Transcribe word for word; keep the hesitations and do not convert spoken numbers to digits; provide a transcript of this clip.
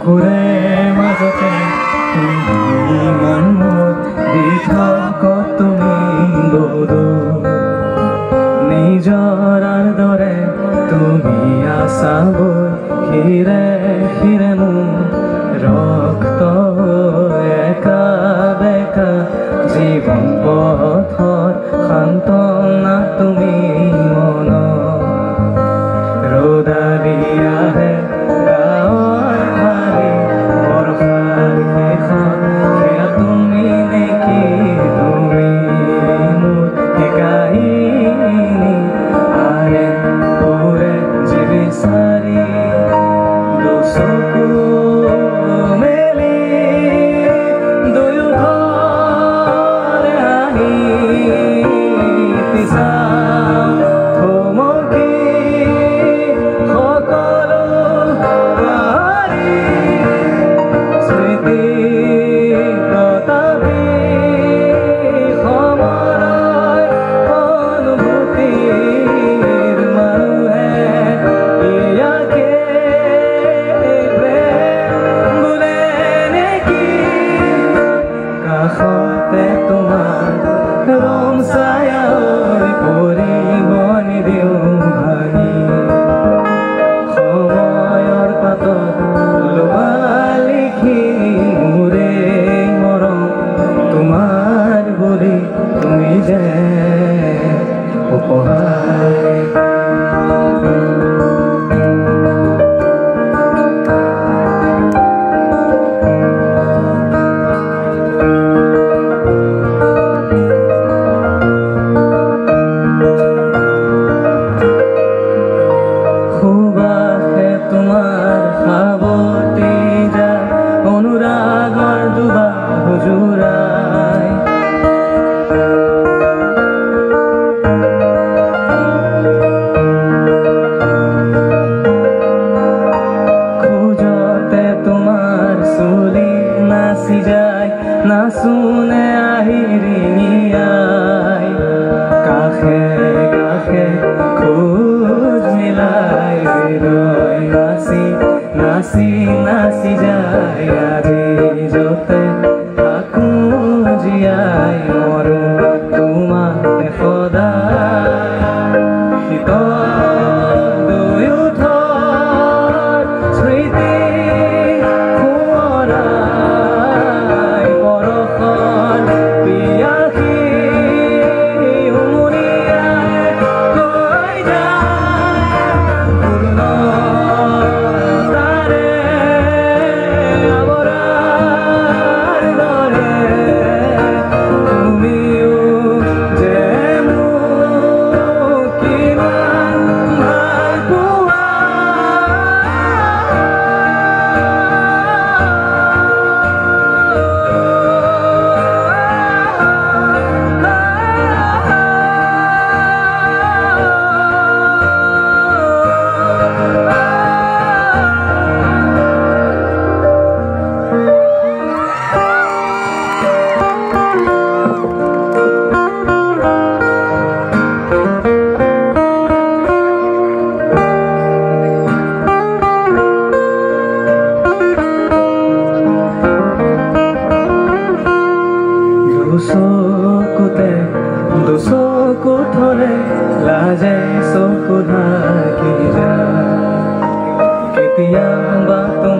চকুৰে মাজতে তুমি মন মোৰ দি থাক তুমি বহু নিজৰ দৰে তুমি আছা বৈ হিৰে হিৰে মোৰ ৰক্ত একা বেকা জীৱন পথৰ সান্তনা তুমি মন ৰ'দা দিয়াহে গাঁৱৰ ভাৰী বৰষাৰ শেষত সেয়া তুমি নেকি তুমি মোৰ কাহিনী আৰে পুৰে যে বিচাৰি দুচকু মেলি দুয়োফালে হাঁহি চাওঁ থমকি সকলো পাহৰি স্মৃতি তথাপি সময় অনুভূতিৰ মানুহে ইয়াকে প্ৰেম বোলে নেকি কাষতে তোমাৰ ৰং ছায়া পৰিব নিদিওঁ ভাঙি সময়ৰ পাতত লোৱা লিখি মোৰে মৰম তোমাৰ বুলি তুমি যে উপহাৰ সুবাসে তোমাৰ সাৱটি যায় অনুৰাগৰ দুবাহু জোৰাই খোজতে তোমাৰ চুলি নাচি যায় নাচোনে আহি ৰিঙিয়াই কাষে কাষে খোজ মিলাই হৃদয় নাচি নাচি নাচি যায় আজি যতে থাকো জীয়াই মৰো তোমাতে সদায় শীতল দুয়োঠৰ স্মৃতি সোঁৱৰাই বৰষৰ পিয়াসী উমনিয়াই লৈ যায় পূৰ্ণতাৰে আৱৰাৰ দৰে তুমিও যে মোক কিমান ভাল পোৱা দুচকুতে দুচকু থলে লাজে চকু ঢাকি যায় কেতিয়াবা